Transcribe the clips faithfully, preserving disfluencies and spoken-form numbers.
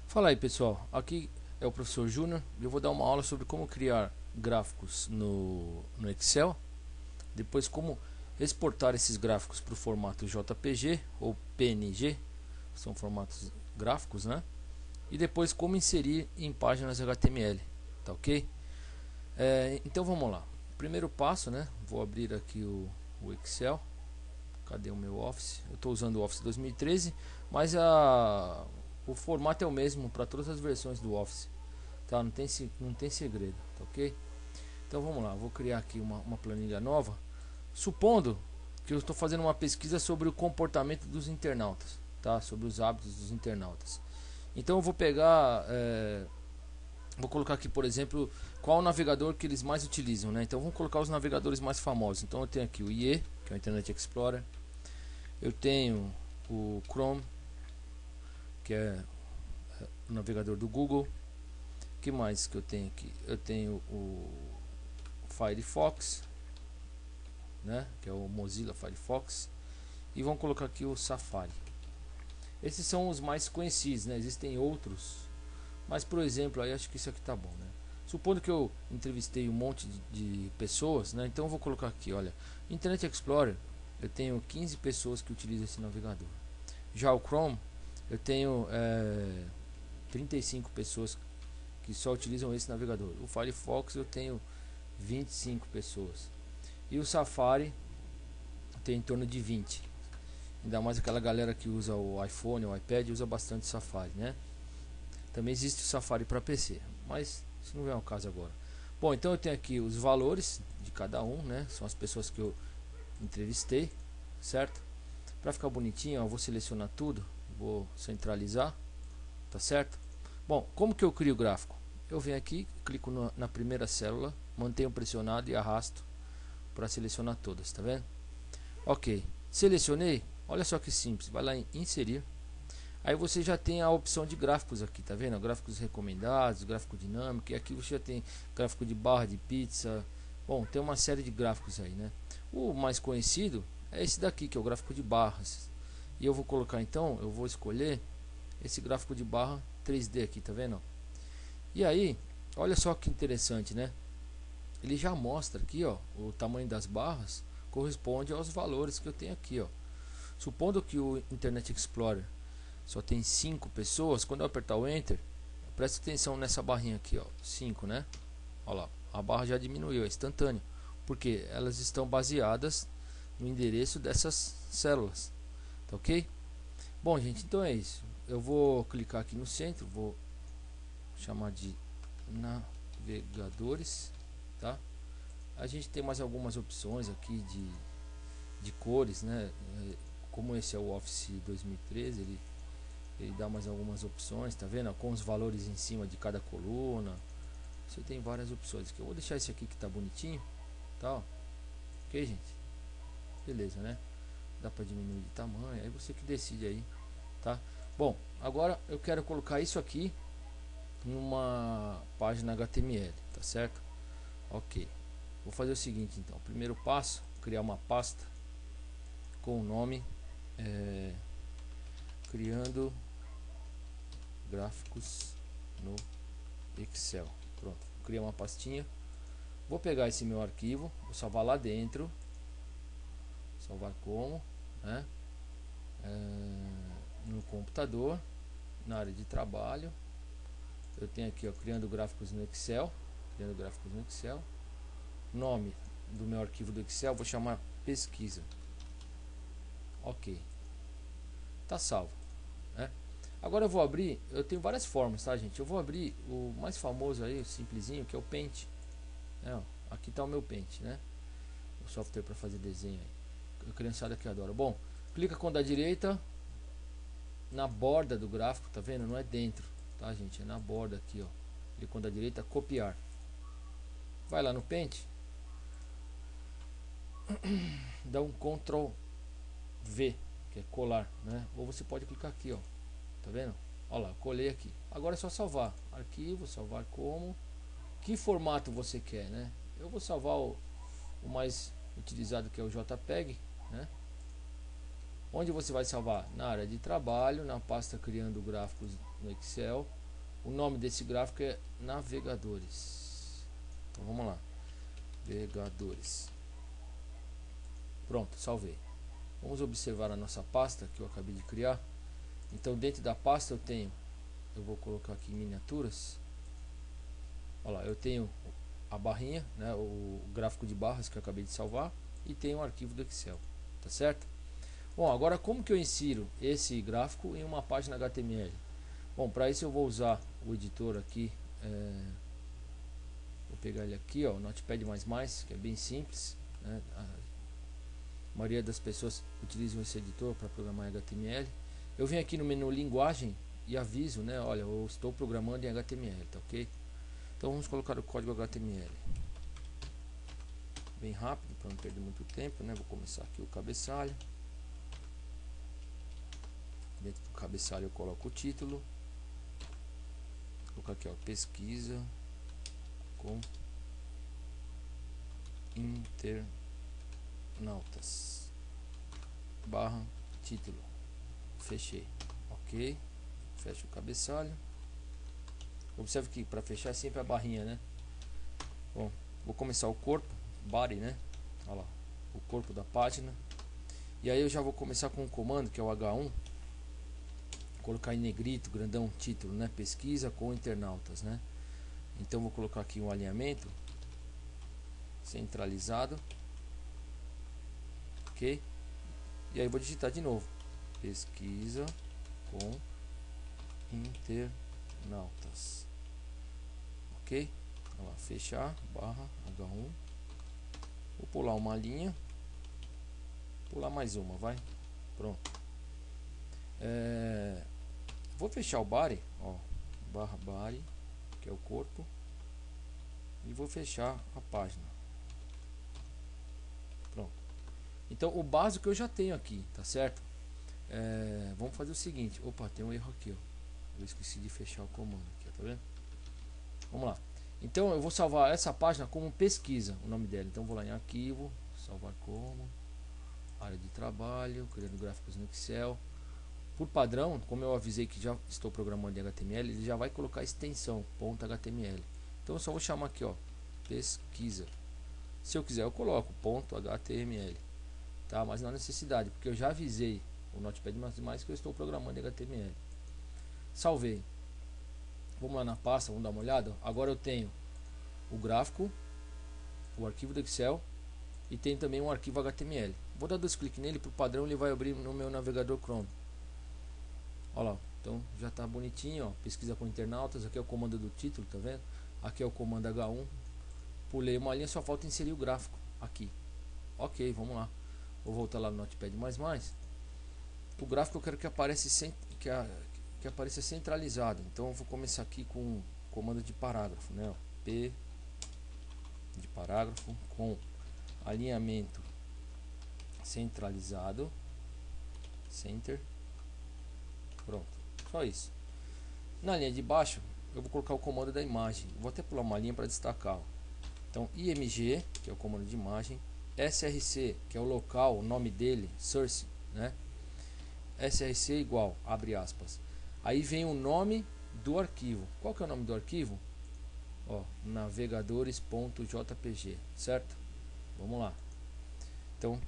Fala aí pessoal, aqui é o professor Júnior e eu vou dar uma aula sobre como criar gráficos no, no Excel, depois como exportar esses gráficos para o formato J P G ou P N G, são formatos gráficos, né? E depois como inserir em páginas H T M L, tá ok? É, então vamos lá, primeiro passo, né? Vou abrir aqui o, o Excel. Cadê o meu Office? Eu estou usando o Office dois mil e treze, mas a, o formato é o mesmo para todas as versões do Office, tá? Não tem, não tem segredo, tá ok? Então vamos lá, vou criar aqui uma, uma planilha nova, supondo que eu estou fazendo uma pesquisa sobre o comportamento dos internautas, tá? Sobre os hábitos dos internautas. Então eu vou pegar, é, vou colocar aqui, por exemplo, qual o navegador que eles mais utilizam, né? Então vamos colocar os navegadores mais famosos. Então eu tenho aqui o I E, que é o Internet Explorer. Eu tenho o Chrome, que é o navegador do Google. O que mais que eu tenho aqui? Eu tenho o Firefox, né? Que é o Mozilla Firefox. E vamos colocar aqui o Safari. Esses são os mais conhecidos, né? Existem outros, mas por exemplo, aí acho que isso aqui tá bom, né? Supondo que eu entrevistei um monte de, de pessoas, né? Então eu vou colocar aqui, olha, Internet Explorer. Eu tenho quinze pessoas que utilizam esse navegador. Já o Chrome, eu tenho é, trinta e cinco pessoas que só utilizam esse navegador. O Firefox eu tenho vinte e cinco pessoas. E o Safari tem em torno de vinte. Ainda mais aquela galera que usa o iPhone ou o iPad usa bastante Safari, né? Também existe o Safari para P C, mas isso não é o caso agora. Bom, então eu tenho aqui os valores de cada um, né? São as pessoas que eu entrevistei, certo? Para ficar bonitinho, eu vou selecionar tudo, vou centralizar, tá certo? Bom, como que eu crio o gráfico? Eu venho aqui, clico no, na primeira célula, mantenho pressionado e arrasto para selecionar todas, tá vendo? Ok, selecionei, olha só que simples, vai lá em inserir. Aí você já tem a opção de gráficos aqui, tá vendo? Gráficos recomendados, gráfico dinâmico, e aqui você já tem gráfico de barra de pizza. Bom, tem uma série de gráficos aí, né? O mais conhecido é esse daqui, que é o gráfico de barras. E eu vou colocar então, eu vou escolher esse gráfico de barra três D aqui, tá vendo? E aí, olha só que interessante, né? Ele já mostra aqui, ó, o tamanho das barras corresponde aos valores que eu tenho aqui, ó. Supondo que o Internet Explorer só tem cinco pessoas, quando eu apertar o Enter, presta atenção nessa barrinha aqui, ó, cinco, né? Olha lá, a barra já diminuiu, é instantâneo, porque elas estão baseadas no endereço dessas células, tá ok? Bom, gente, então é isso. Eu vou clicar aqui no centro, vou chamar de navegadores, tá? A gente tem mais algumas opções aqui de, de cores, né? Como esse é o Office dois mil e treze, ele, ele dá mais algumas opções, tá vendo? Com os valores em cima de cada coluna. Você tem várias opções aqui. Eu vou deixar esse aqui que tá bonitinho, tá? Ok, gente? Beleza, né? Dá para diminuir de tamanho, aí você que decide aí, tá? Bom, agora eu quero colocar isso aqui numa página H T M L, tá certo? Ok, vou fazer o seguinte então. Primeiro passo, criar uma pasta com o nome é, criando gráficos no Excel. Pronto, criar uma pastinha. Vou pegar esse meu arquivo, vou salvar lá dentro. Salvar como, né? É, no computador, na área de trabalho. Eu tenho aqui, ó, criando gráficos no Excel. Criando gráficos no Excel. Nome do meu arquivo do Excel, vou chamar pesquisa. Ok, tá salvo, né? Agora eu vou abrir, eu tenho várias formas, tá, gente? Eu vou abrir o mais famoso aí, o simplesinho, que é o Paint, né? Ó, aqui tá o meu Paint, né? O software para fazer desenho aí. A criançada que adora. Bom, clica com o da direita na borda do gráfico, tá vendo? Não é dentro, tá, gente? É na borda aqui, ó. Clica com o da direita, copiar. Vai lá no Paint, dá um control V, que é colar, né? Ou você pode clicar aqui, ó. Tá vendo? Olha lá, colei aqui. Agora é só salvar. Arquivo, salvar como. Que formato você quer, né? Eu vou salvar o, o mais utilizado, que é o JPEG, né? Onde você vai salvar? Na área de trabalho, na pasta criando gráficos no Excel. o nome desse gráfico é navegadores. Então vamos lá, navegadores. Pronto, salvei. Vamos observar a nossa pasta que eu acabei de criar. Então dentro da pasta eu tenho, eu vou colocar aqui miniaturas. Olha lá, eu tenho a barrinha, né, o gráfico de barras que eu acabei de salvar, e tenho um arquivo do Excel, tá certo? Bom, agora como que eu insiro esse gráfico em uma página H T M L? Bom, para isso eu vou usar o editor aqui, é, vou pegar ele aqui, ó, o Notepad mais mais, que é bem simples, né? A maioria das pessoas utilizam esse editor para programar em H T M L. Eu venho aqui no menu linguagem e aviso, né, olha, eu estou programando em H T M L, tá ok? Então vamos colocar o código H T M L bem rápido para não perder muito tempo, né? Vou começar aqui o cabeçalho. Dentro do cabeçalho eu coloco o título. Vou colocar aqui, ó, pesquisa com internautas barra título. Fechei, ok? Fecho o cabeçalho. Observe que para fechar sempre a barrinha, né? Bom, vou começar o corpo, body, né? Olha lá, o corpo da página. E aí eu já vou começar com um comando que é o H um. Colocar em negrito, grandão, título, né? Pesquisa com internautas, né? Então vou colocar aqui um alinhamento centralizado, ok? E aí vou digitar de novo, pesquisa com internautas, ok? Olha lá, fechar, barra H um. Vou pular uma linha, pular mais uma, vai, pronto. É, vou fechar o body, ó, barra body, que é o corpo, e vou fechar a página. Pronto. Então o básico eu já tenho aqui, tá certo? É, vamos fazer o seguinte. Opa, tem um erro aqui, ó. Eu esqueci de fechar o comando aqui, tá vendo? Vamos lá. Então eu vou salvar essa página como pesquisa, o nome dela. Então vou lá em arquivo, salvar como, área de trabalho, criando gráficos no Excel. Por padrão, como eu avisei que já estou programando em H T M L, ele já vai colocar a extensão .html. Então eu só vou chamar aqui, ó, pesquisa. Se eu quiser eu coloco .html, tá? Mas não há necessidade, porque eu já avisei o Notepad mais mais que eu estou programando em H T M L. Salvei. Vamos lá na pasta, vamos dar uma olhada. Agora eu tenho o gráfico, o arquivo do Excel e tem também um arquivo H T M L. Vou dar dois cliques nele, por padrão ele vai abrir no meu navegador Chrome. Olha lá, então já está bonitinho, ó, pesquisa com internautas. Aqui é o comando do título, tá vendo? Aqui é o comando H um. Pulei uma linha, só falta inserir o gráfico aqui. Ok, vamos lá. Vou voltar lá no Notepad mais mais. O gráfico eu quero que apareça sem, que, a, que apareça centralizado. Então eu vou começar aqui com o comando de parágrafo, né? P de parágrafo com alinhamento centralizado, center. Pronto, só isso. Na linha de baixo eu vou colocar o comando da imagem. Vou até pular uma linha para destacar, ó. Então img, que é o comando de imagem, src, que é o local, o nome dele, source, né? Src igual, abre aspas. Aí vem o nome do arquivo. Qual que é o nome do arquivo? Ó, navegadores.jpg, certo? Vamos lá. Então,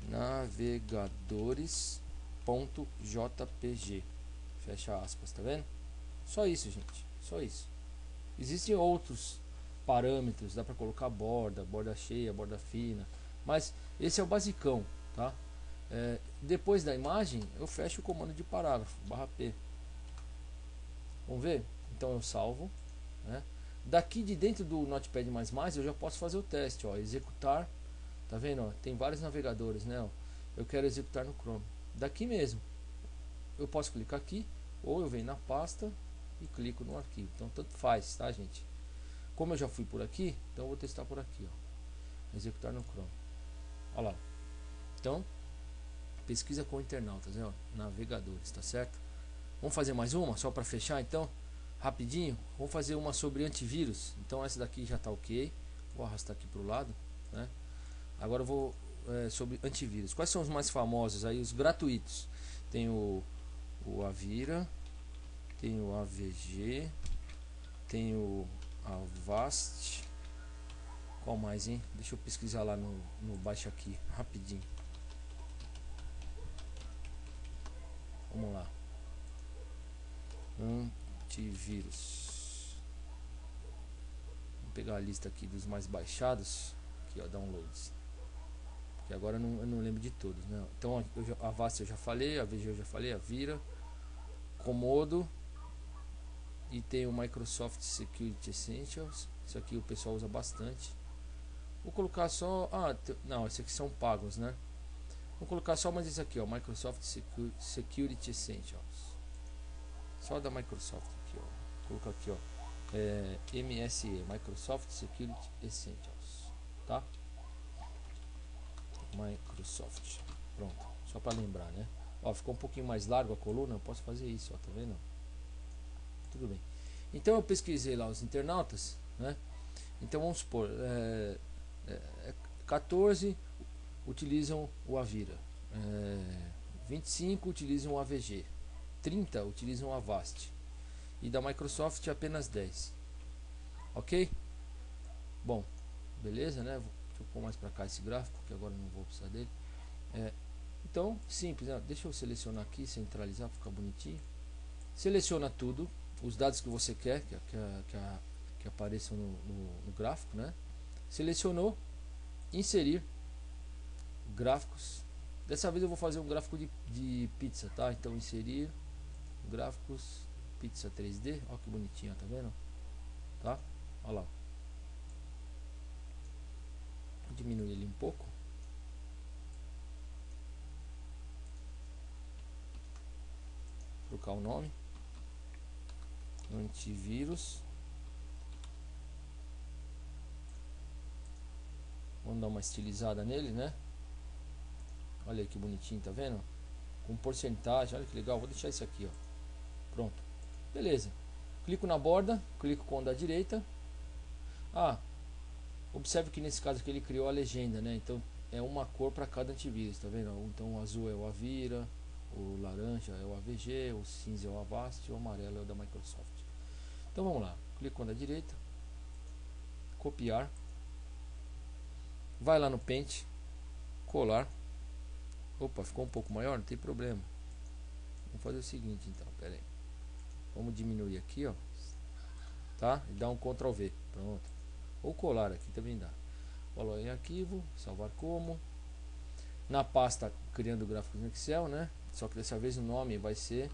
navegadores.jpg, fecha aspas, tá vendo? Só isso, gente, só isso. Existem outros parâmetros, dá para colocar borda, borda cheia, borda fina, mas esse é o basicão, tá? É, depois da imagem eu fecho o comando de parágrafo, barra P. Vamos ver? Então eu salvo, né? Daqui de dentro do Notepad mais mais eu já posso fazer o teste, ó, executar, tá vendo? Ó, tem vários navegadores, né? Ó, eu quero executar no Chrome. Daqui mesmo eu posso clicar aqui, ou eu venho na pasta e clico no arquivo. Então tanto faz, tá, gente? Como eu já fui por aqui, então eu vou testar por aqui, ó. Executar no Chrome. Olha lá. Então, pesquisa com internautas, né, ó, navegadores, tá certo? Vamos fazer mais uma, só para fechar, então, rapidinho. Vamos fazer uma sobre antivírus. Então essa daqui já tá ok. Vou arrastar aqui para o lado, né? Agora eu vou é, sobre antivírus. Quais são os mais famosos aí, os gratuitos? Tem o, o Avira, tem o A V G, tem o Avast. Qual mais, hein? Deixa eu pesquisar lá no, no baixo aqui, rapidinho. Vamos lá. Antivírus. Vou pegar a lista aqui dos mais baixados. Aqui, ó, downloads. Porque agora eu não, eu não lembro de todos, né? Então eu já, a Avast eu já falei, a V G eu já falei, a Vira, Comodo. E tem o Microsoft Security Essentials. Isso aqui o pessoal usa bastante. Vou colocar só... Ah, não, esses aqui são pagos, né? Vou colocar só mais esse aqui, ó, Microsoft Security Essentials. Só da Microsoft aqui, ó. Vou colocar aqui, ó, é, M S E, Microsoft Security Essentials, tá? Microsoft. Pronto, só para lembrar, né? Ó, ficou um pouquinho mais largo a coluna, eu posso fazer isso, ó, tá vendo? Tudo bem. Então eu pesquisei lá os internautas, né? Então vamos supor, é, é, quatorze utilizam o Avira, é, vinte e cinco utilizam o A V G, trinta utilizam o Avast e da Microsoft apenas dez. Ok? Bom, beleza, né? Deixa eu pôr mais para cá esse gráfico, que agora não vou precisar dele. É, então, simples, né? Deixa eu selecionar aqui, centralizar, ficar bonitinho. Seleciona tudo, os dados que você quer que, que, que, que apareçam no, no, no gráfico, né? Selecionou, inserir gráficos. Dessa vez eu vou fazer um gráfico de, de pizza, tá? Então inserir gráficos pizza três D, olha que bonitinho, tá vendo? Tá? Olha lá. Vou diminuir ele um pouco. Trocar o nome. Antivírus. Vamos dar uma estilizada nele, né? Olha aí que bonitinho, tá vendo? Com porcentagem, olha que legal. Vou deixar isso aqui, ó. Pronto. Beleza. Clico na borda, clico com o da direita. Ah, observe que nesse caso aqui ele criou a legenda, né? Então é uma cor para cada antivírus, tá vendo? Então o azul é o Avira, o laranja é o A V G, o cinza é o Avast e o amarelo é o da Microsoft. Então vamos lá, clico na direita, copiar, vai lá no pente, colar. Opa, ficou um pouco maior, não tem problema. Vamos fazer o seguinte então, pera aí. Vamos diminuir aqui, ó, tá? E dar um control V, pronto. Ou colar aqui também dá. Colocar em arquivo, salvar como. Na pasta criando gráficos no Excel, né? Só que dessa vez o nome vai ser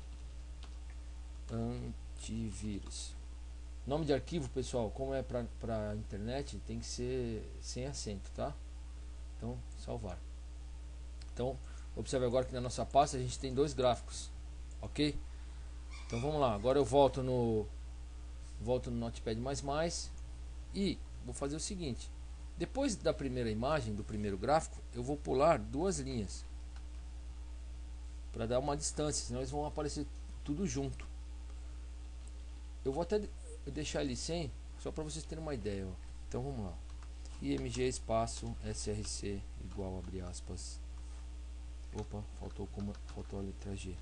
antivírus. Nome de arquivo, pessoal, como é para internet, tem que ser sem acento, tá? Então, salvar. Então, observe agora que na nossa pasta a gente tem dois gráficos, ok? Então vamos lá. Agora eu volto no volto no Notepad mais mais e vou fazer o seguinte. Depois da primeira imagem, do primeiro gráfico, eu vou pular duas linhas para dar uma distância, senão eles vão aparecer tudo junto. Eu vou até deixar ele sem, só para vocês terem uma ideia, ó. Então vamos lá. img espaço src igual, abre aspas. Opa, faltou como faltou a letra G.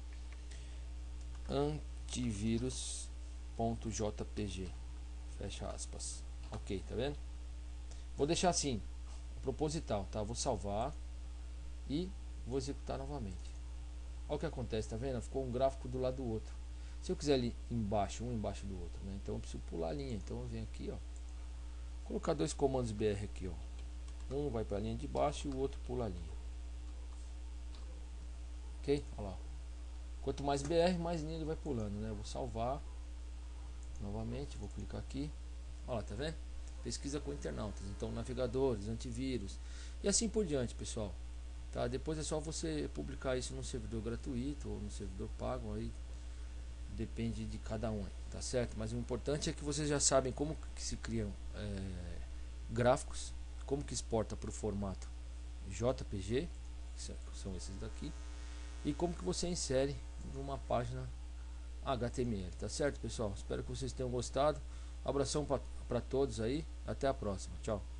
Antivírus.jpg. Fecha aspas. Ok, tá vendo? Vou deixar assim, proposital, tá? Vou salvar e vou executar novamente. Olha o que acontece, tá vendo? Ficou um gráfico do lado do outro. Se eu quiser ali embaixo, um embaixo do outro, né? Então eu preciso pular a linha. Então eu venho aqui, ó, colocar dois comandos B R aqui, ó. Um vai para a linha de baixo e o outro pula a linha. Ok? Olha lá. Quanto mais B R, mais linha ele vai pulando, né? Eu vou salvar novamente, vou clicar aqui. Olha lá, tá vendo? Pesquisa com internautas, então navegadores, antivírus e assim por diante, pessoal. Tá? Depois é só você publicar isso no servidor gratuito ou no servidor pago, aí depende de cada um, tá certo? Mas o importante é que vocês já sabem como que se criam é, gráficos, como que exporta para o formato J P G, que são esses daqui, e como que você insere numa página H T M L, tá certo, pessoal? Espero que vocês tenham gostado. Abração para todos aí, até a próxima, tchau.